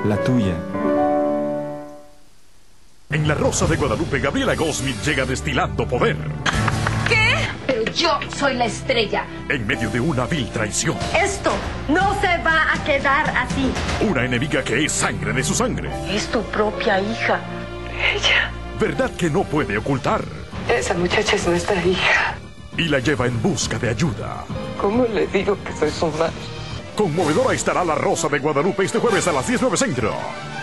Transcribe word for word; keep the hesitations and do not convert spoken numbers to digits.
la tuya. En La Rosa de Guadalupe, Gabriela Goldsmith llega destilando poder. ¿Qué? Pero yo soy la estrella. En medio de una vil traición. Esto no se va a quedar así. Una enemiga que es sangre de su sangre. Es tu propia hija. Ella. Verdad que no puede ocultar. Esa muchacha es nuestra hija. Y la lleva en busca de ayuda. ¿Cómo le digo que soy su madre? Conmovedora estará La Rosa de Guadalupe este jueves a las diez nueve Centro.